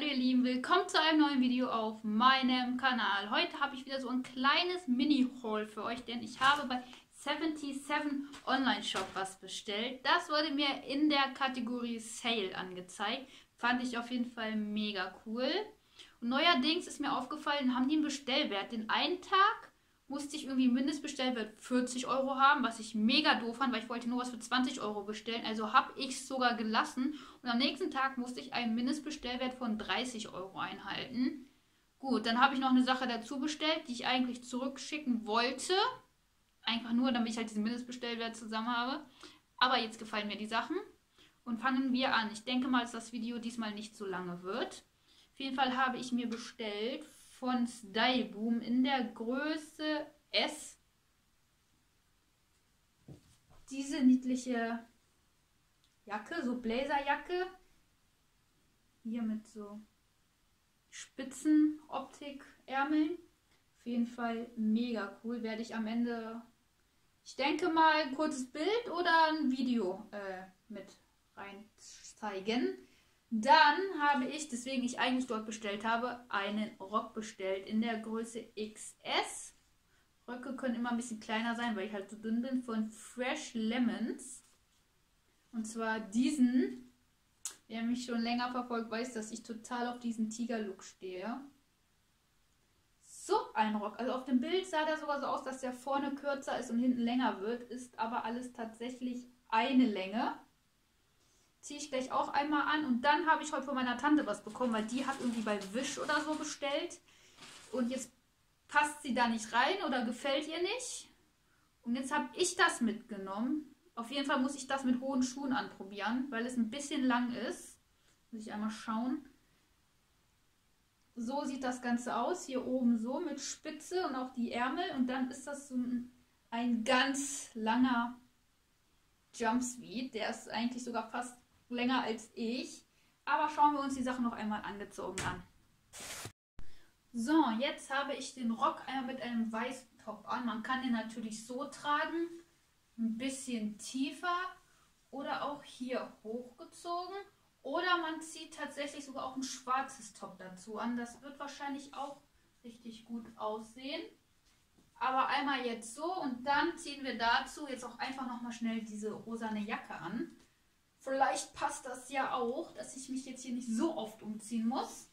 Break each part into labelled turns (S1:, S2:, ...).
S1: ihr Lieben, willkommen zu einem neuen Video auf meinem Kanal. Heute habe ich wieder so ein kleines Mini-Haul für euch, denn ich habe bei 77 Online Shop was bestellt. Das wurde mir in der Kategorie Sale angezeigt. Fand ich auf jeden Fall mega cool. Und neuerdings ist mir aufgefallen, haben die einen Bestellwert. Den einen Tag musste ich irgendwie Mindestbestellwert 40 Euro haben, was ich mega doof fand, weil ich wollte nur was für 20 Euro bestellen. Also habe ich es sogar gelassen. Und am nächsten Tag musste ich einen Mindestbestellwert von 30 Euro einhalten. Gut, dann habe ich noch eine Sache dazu bestellt, die ich eigentlich zurückschicken wollte. Einfach nur, damit ich halt diesen Mindestbestellwert zusammen habe. Aber jetzt gefallen mir die Sachen. Und fangen wir an. Ich denke mal, dass das Video diesmal nicht so lange wird. Auf jeden Fall habe ich mir bestellt von Style Boom in der Größe S diese niedliche Jacke, so Blazerjacke, hier mit so Spitzen-Optik-Ärmeln. Auf jeden Fall mega cool. Werde ich am Ende, ich denke mal, ein kurzes Bild oder ein Video mit rein zeigen. Dann habe ich, deswegen ich eigentlich dort bestellt habe, einen Rock bestellt in der Größe XS. Röcke können immer ein bisschen kleiner sein, weil ich halt so dünn bin, von Fresh Lemons. Und zwar diesen. Wer mich schon länger verfolgt, weiß, dass ich total auf diesen Tiger-Look stehe. So ein Rock. Also auf dem Bild sah der sogar so aus, dass der vorne kürzer ist und hinten länger wird. Ist aber alles tatsächlich eine Länge. Ziehe ich gleich auch einmal an. Und dann habe ich heute von meiner Tante was bekommen, weil die hat irgendwie bei Wish oder so bestellt. Und jetzt passt sie da nicht rein oder gefällt ihr nicht. Und jetzt habe ich das mitgenommen. Auf jeden Fall muss ich das mit hohen Schuhen anprobieren, weil es ein bisschen lang ist. Muss ich einmal schauen. So sieht das Ganze aus. Hier oben so mit Spitze und auch die Ärmel. Und dann ist das so ein ganz langer Jumpsuit. Der ist eigentlich sogar fast länger als ich. Aber schauen wir uns die Sache noch einmal angezogen an. So, jetzt habe ich den Rock einmal mit einem weißen Top an. Man kann den natürlich so tragen, ein bisschen tiefer oder auch hier hochgezogen. Oder man zieht tatsächlich sogar auch ein schwarzes Top dazu an. Das wird wahrscheinlich auch richtig gut aussehen. Aber einmal jetzt so und dann ziehen wir dazu jetzt auch einfach nochmal schnell diese rosane Jacke an. Vielleicht passt das ja auch, dass ich mich jetzt hier nicht so oft umziehen muss.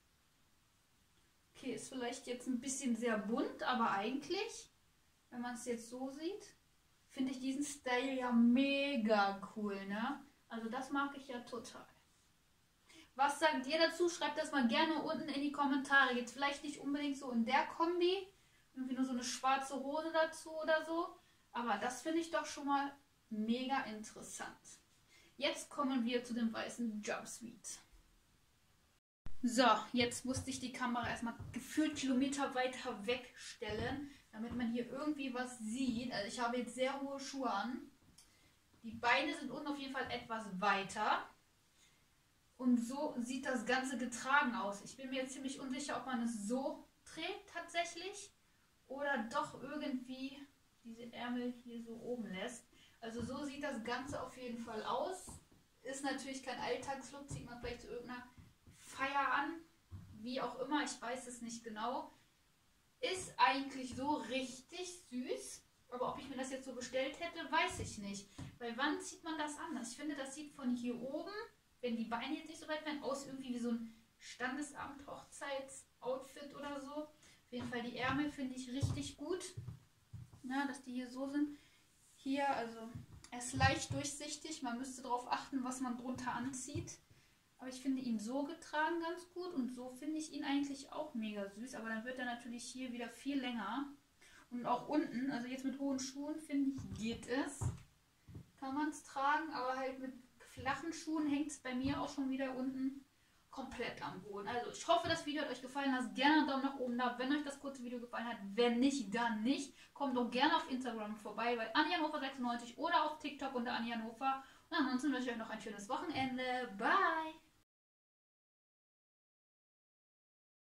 S1: Okay, ist vielleicht jetzt ein bisschen sehr bunt, aber eigentlich, wenn man es jetzt so sieht, finde ich diesen Style ja mega cool, ne? Also das mag ich ja total. Was sagt ihr dazu? Schreibt das mal gerne unten in die Kommentare. Jetzt vielleicht nicht unbedingt so in der Kombi, irgendwie nur so eine schwarze Hose dazu oder so. Aber das finde ich doch schon mal mega interessant. Jetzt kommen wir zu dem weißen Jumpsuit. So, jetzt musste ich die Kamera erstmal gefühlt Kilometer weiter wegstellen, damit man hier irgendwie was sieht. Also ich habe jetzt sehr hohe Schuhe an. Die Beine sind unten auf jeden Fall etwas weiter. Und so sieht das Ganze getragen aus. Ich bin mir jetzt ziemlich unsicher, ob man es so trägt tatsächlich oder doch irgendwie diese Ärmel hier so oben lässt. Also so sieht das Ganze auf jeden Fall aus. Ist natürlich kein Alltagslook, zieht man vielleicht zu irgendeiner Feier an. Wie auch immer, ich weiß es nicht genau. Ist eigentlich so richtig süß. Aber ob ich mir das jetzt so bestellt hätte, weiß ich nicht. Weil wann zieht man das an? Ich finde, das sieht von hier oben, wenn die Beine jetzt nicht so weit werden, aus irgendwie wie so ein Standesamt, Hochzeitsoutfit oder so. Auf jeden Fall die Ärmel finde ich richtig gut. Na, dass die hier so sind. Hier, also er ist leicht durchsichtig. Man müsste darauf achten, was man drunter anzieht. Aber ich finde ihn so getragen ganz gut. Und so finde ich ihn eigentlich auch mega süß. Aber dann wird er natürlich hier wieder viel länger. Und auch unten, also jetzt mit hohen Schuhen, finde ich, geht es. Kann man es tragen, aber halt mit flachen Schuhen hängt es bei mir auch schon wieder unten komplett am Boden. Also ich hoffe, das Video hat euch gefallen. Lasst gerne einen Daumen nach oben da, wenn euch das kurze Video gefallen hat. Wenn nicht, dann nicht. Kommt doch gerne auf Instagram vorbei bei AnniHannover96 oder auf TikTok unter AnniHannover. Und ansonsten wünsche ich euch noch ein schönes Wochenende. Bye!